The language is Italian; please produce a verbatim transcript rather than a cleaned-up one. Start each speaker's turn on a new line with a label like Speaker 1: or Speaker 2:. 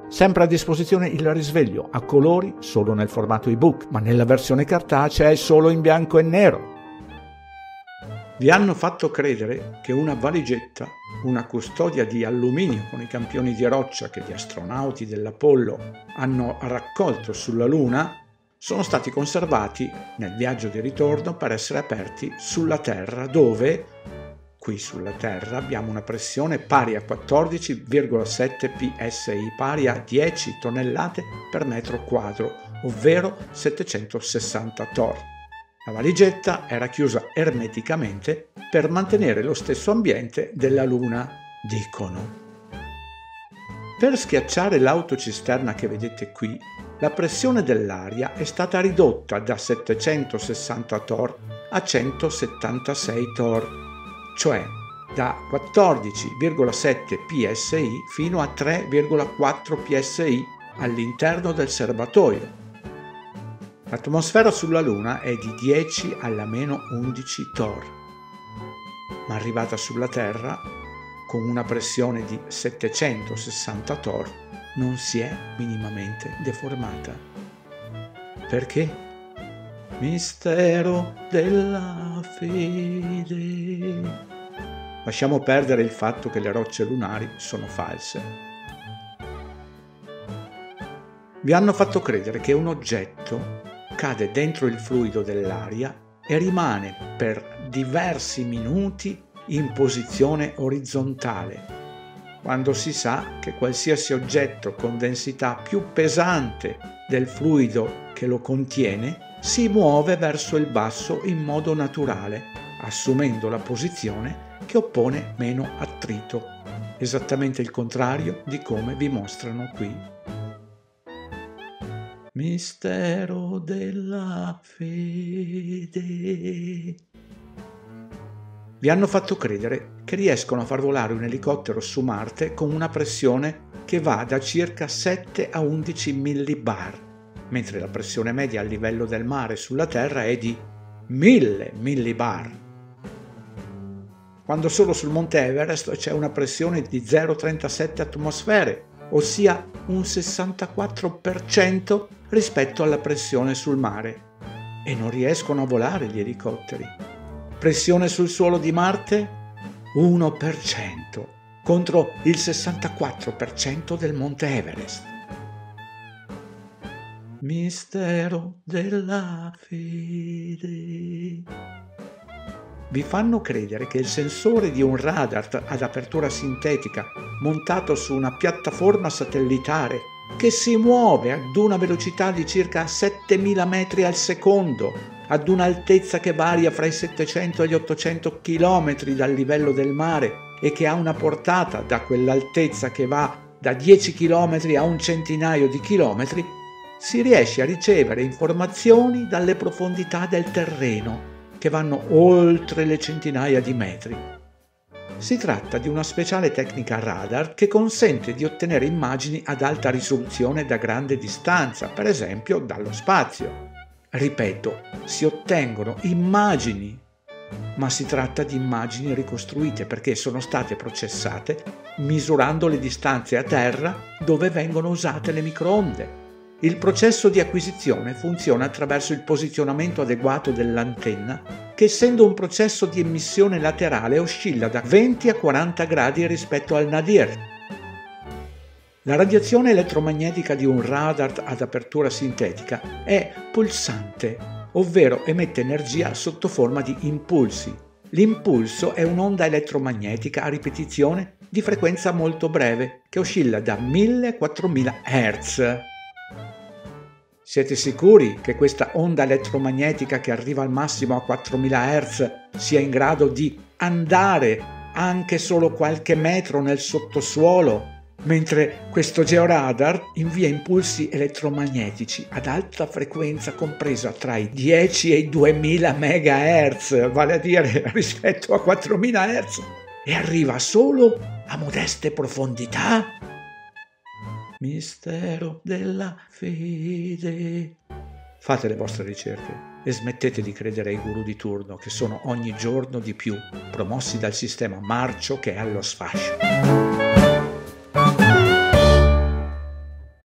Speaker 1: Sempre a disposizione il risveglio a colori solo nel formato ebook, ma nella versione cartacea è solo in bianco e nero. Vi hanno fatto credere che una valigetta, una custodia di alluminio con i campioni di roccia che gli astronauti dell'Apollo hanno raccolto sulla Luna, sono stati conservati nel viaggio di ritorno per essere aperti sulla Terra, dove, qui sulla Terra, abbiamo una pressione pari a quattordici virgola sette P S I, pari a dieci tonnellate per metro quadro, ovvero settecentosessanta torr. La valigetta era chiusa ermeticamente per mantenere lo stesso ambiente della Luna, dicono. Per schiacciare l'autocisterna che vedete qui, la pressione dell'aria è stata ridotta da settecentosessanta torr a centosettantasei torr, cioè da quattordici virgola sette P S I fino a tre virgola quattro P S I all'interno del serbatoio. L'atmosfera sulla Luna è di dieci alla meno undici torr, ma arrivata sulla Terra, con una pressione di settecentosessanta torr, non si è minimamente deformata. Perché? Mistero della fede. Lasciamo perdere il fatto che le rocce lunari sono false. Vi hanno fatto credere che un oggetto cade dentro il fluido dell'aria e rimane per diversi minuti in posizione orizzontale, quando si sa che qualsiasi oggetto con densità più pesante del fluido che lo contiene si muove verso il basso in modo naturale, assumendo la posizione che oppone meno attrito, esattamente il contrario di come vi mostrano qui. Mistero della fede. Vi hanno fatto credere che riescono a far volare un elicottero su Marte con una pressione che va da circa sette a undici millibar, mentre la pressione media a livello del mare sulla Terra è di mille millibar. Quando solo sul Monte Everest c'è una pressione di zero virgola trentasette atmosfere, ossia un sessantaquattro per cento rispetto alla pressione sul mare, e non riescono a volare gli elicotteri. Pressione sul suolo di Marte? uno per cento contro il sessantaquattro per cento del Monte Everest. Mistero della fede. Vi fanno credere che il sensore di un radar ad apertura sintetica montato su una piattaforma satellitare che si muove ad una velocità di circa settemila metri al secondo, ad un'altezza che varia fra i settecento e gli ottocento chilometri dal livello del mare e che ha una portata da quell'altezza che va da dieci chilometri a un centinaio di chilometri, si riesce a ricevere informazioni dalle profondità del terreno che vanno oltre le centinaia di metri. Si tratta di una speciale tecnica radar che consente di ottenere immagini ad alta risoluzione da grande distanza, per esempio dallo spazio. Ripeto, si ottengono immagini, ma si tratta di immagini ricostruite perché sono state processate misurando le distanze a terra dove vengono usate le microonde. Il processo di acquisizione funziona attraverso il posizionamento adeguato dell'antenna, che essendo un processo di emissione laterale oscilla da venti a quaranta gradi rispetto al nadir. La radiazione elettromagnetica di un radar ad apertura sintetica è pulsante, ovvero emette energia sotto forma di impulsi. L'impulso è un'onda elettromagnetica a ripetizione di frequenza molto breve, che oscilla da mille a quattromila hertz. Siete sicuri che questa onda elettromagnetica che arriva al massimo a quattromila hertz sia in grado di andare anche solo qualche metro nel sottosuolo, mentre questo georadar invia impulsi elettromagnetici ad alta frequenza compresa tra i dieci e i duemila megahertz, vale a dire rispetto a quattromila hertz, e arriva solo a modeste profondità? Mistero della fede. Fate le vostre ricerche e smettete di credere ai guru di turno che sono ogni giorno di più promossi dal sistema marcio che è allo sfascio.